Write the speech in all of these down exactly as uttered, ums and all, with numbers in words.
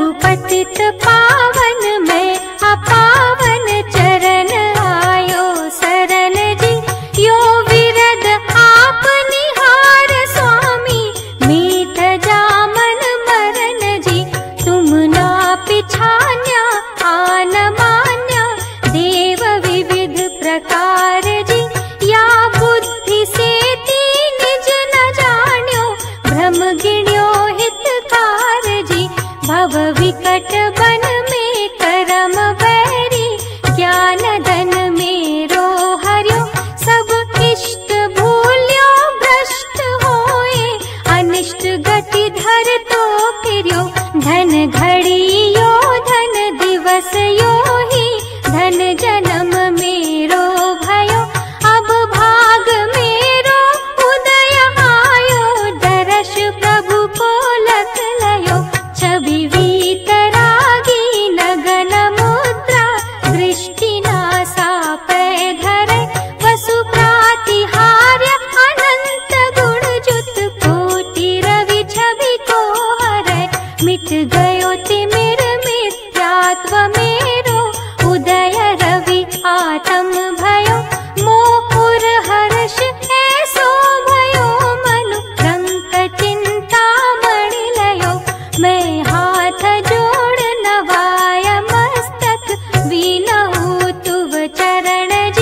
प्रभु पतित पावन में अपावन चरण आयो शरण जी। यो विरद आप निहार स्वामी मीठ जामन मरण जी। तुम ना पिछान्या आन मान्या देव विविध प्रकार जी। या बुद्धि से तीन निज न जान्यो भ्रम गिण्यो हितकार जी। भव विकट बन में करम बैरी ज्ञान धन मेरो हर्यो। सब इष्ट भूल्यो भ्रष्ट होए अनिष्ट गति धर तो फिर्यो। धन घड़ी यो धन दिवस यो ही धन जन्म मेरो भयो। अब भाग मेरो उदय आयो दर्श प्रभु को लख लयो। छवि वीतरागी नगन मुद्रा दृष्टि नासा पै धरे। वसु प्रातिहार्य अनंत गुण जुत कोटि रवि छवि को हरै। मिट गयो तिमिर मिथ्यात्व मेरो उदय रवि आत्म भयो। मोपुर हर्ष ऐसो भयो मनु रंक चिंता मणि लयो। मैं हाथ जोड़ नवाय मस्तक वीनहु तुव चरण जी।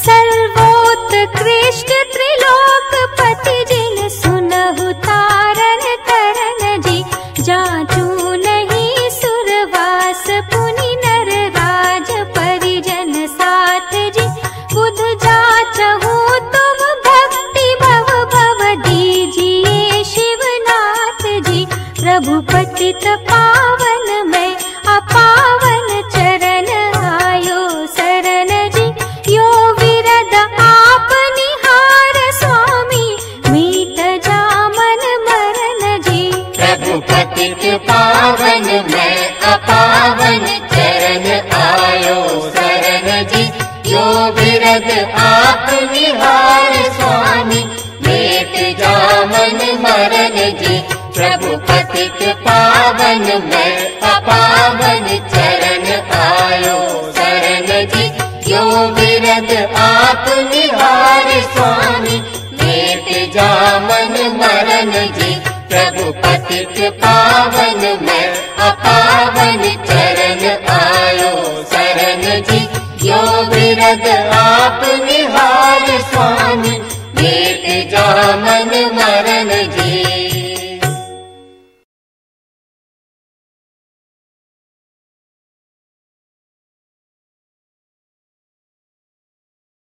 सर्वोत्कृष्ट त्रिलोकपति जिन सुनहु तारन तरन जी। जाचू नहीं सुरवास पुनि नर राज परिजन साथ जी। बुध जाचहु तुम भक्ति भव भव दीजिए शिवनाथ जी। प्रभु पतित पावन में अपावन चरण आयो शरण जी। यो विरद आप निहार स्वामी मीठ जामन मरण जी। प्रभु पतित पावन में अपावन चरण आयो शरण जी। यो विरद आप निहार स्वामी मीठ जामन मरण जी। प्रभु पतित पावन में अपावन चरण आयो शरण जी। यो विरद आप निहार स्वामी मीठ जामन मरण जी। प्रभु पतित पावन में अपावन चरण आयो शरण जी। यो विरद आप निहार स्वामी मीठ जामन मरण